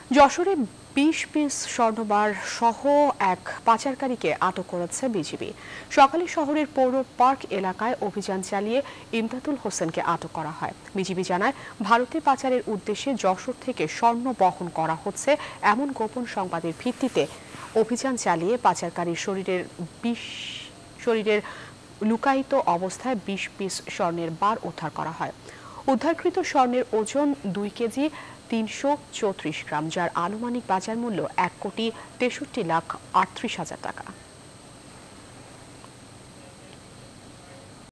যশোরে ২০ পিস স্বর্ণবার সহ এক পাচারকারীকে আটক করেছে বিজিবি। সকালে শহরের পৌর পার্ক এলাকায় অভিযান চালিয়ে ইমদাদুল হোসেনকে আটক করা হয়। বিজিবি জানায়, ভারতে পাচারের উদ্দেশ্যে যশোর থেকে স্বর্ণ বহন করা হচ্ছে এমন গোপন সংবাদের ভিত্তিতে অভিযান চালিয়ে পাচারকারীর শরীরের লুকায়িত অবস্থায় ২০ পিস স্বর্ণের বার উদ্ধার করা হয়। উদ্ধারকৃত স্বর্ণের ওজন ২ কেজি ৩৩৪ গ্রাম, যার আনুমানিক বাজার মূল্য ১,৬৩,৩৮,০০০ টাকা।